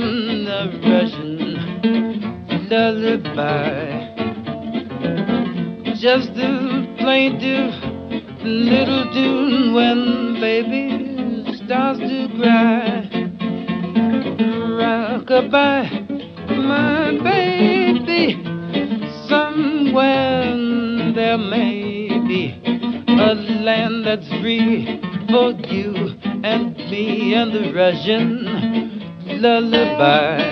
the Russian lullaby. Just a plaintive little tune when baby starts to cry. Rock-a-bye, my baby. Somewhere there may be a land that's free for you and me and the Russian lullaby.